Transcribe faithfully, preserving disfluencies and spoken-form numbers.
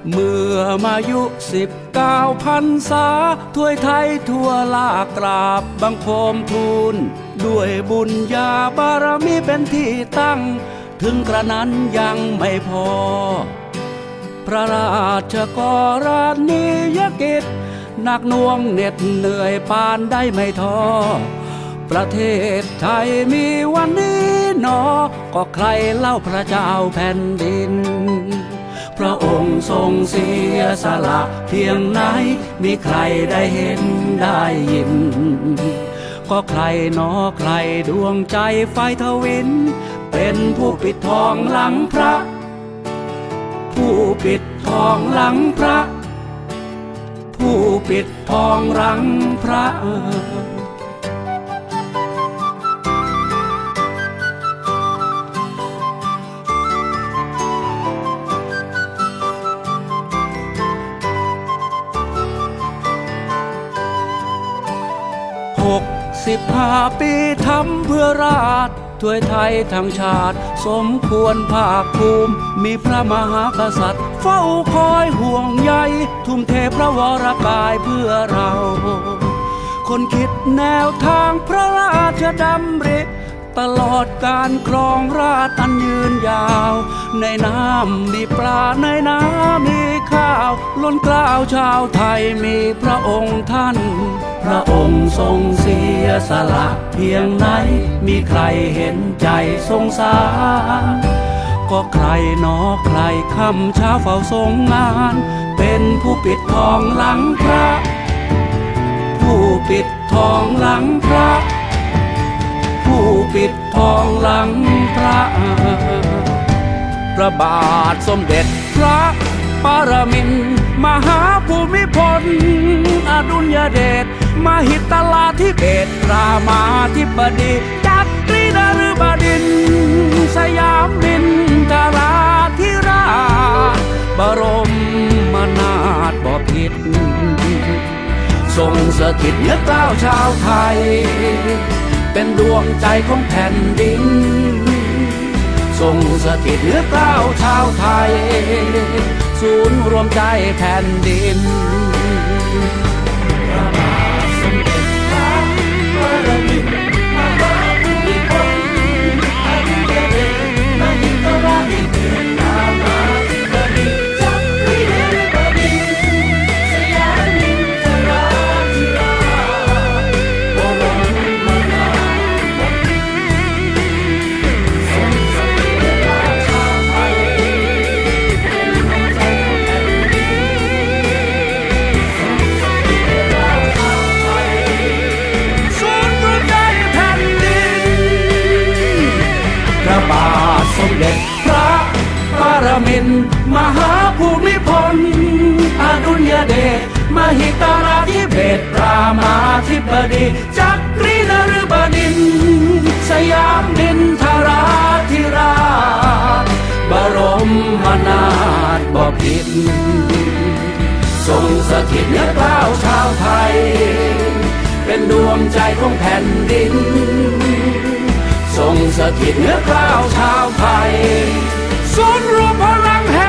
เมื่อมายุสิบเก้าพรรษาถ้วยไทยทั่วลากราบบังคมทูลด้วยบุญญาบารมีเป็นที่ตั้งถึงกระนั้นยังไม่พอพระราชกรณียกิจหนักหน่วงเหน็ดเหนื่อยปานได้ไม่ท้อประเทศไทยมีวันนี้หนอก็ใครเล่าพระเจ้าแผ่นดินพระองค์ทรงเสียสละเพียงไหนมีใครได้เห็นได้ยินก็ใครหนอใครดวงใจไฟทวินเป็นผู้ปิดทองหลังพระผู้ปิดทองหลังพระผู้ปิดทองหลังพระหกสิบห้าปีทำเพื่อราชถ้วยไทยทั้งชาติสมควรภาคภูมิมีพระมหากษัตริย์เฝ้าคอยห่วงใยทุ่มเทพระวรกายเพื่อเราคนคิดแนวทางพระราชดำริตลอดการครองราชย์อันยืนยาวในน้ำมีปลาในน้ำมีข้าวล้นเกล้าชาวไทยมีพระองค์ท่านพระองค์ทรงเสียสละเพียงไหนมีใครเห็นใจสงสารก็ใครหนอใครค่ำเช้าเฝ้าทรงงานเป็นผู้ปิดทองหลังพระผู้ปิดทองหลังพระผู้ปิดทองหลังพระพระบาทสมเด็จพระปรมินทรมหาภูมิพลอดุลยเดชมหิตลาธิเบศรามาธิบดีจักรีนฤบดินทร์สยามมินทราธิราชบรมนาถบพิตรทรงสถิตเนื้อกล้าวชาวไทยเป็นดวงใจของแผ่นดินทรงสถิตเนื้อกล้าวชาวไทยศูนย์รวมใจแผ่นดินพระบาทสมเด็จพระปรมินทรมหาภูมิพลอดุลยเดชมหิตราธิเบศรามาธิบดีจักรีนฤบดินทร์สยามมินทราธิราชบรมนาถบพิตรทรงสถิตเนื้อกล้าวชาวไทยเป็นดวงใจของแผ่นดินทรงสถิตเนื้อกล้าวชาวไทยศูนย์รวมใจแผ่นดินพระบาทสมเด็จพระปรมินทรมหาภูมิพลอดุลยเดชมหิตราธิเบศรามาธิบดีจักรีนฤบดินทร์สยามมินทราธิราชบรมนาถบพิตรทรงสถิตเนื้อกล้าวชาวไทยเป็นดวงใจของแผ่นดินทรงสถิตเนื้อกล้าวชาวไทยศูนย์รวมพลังแห่ง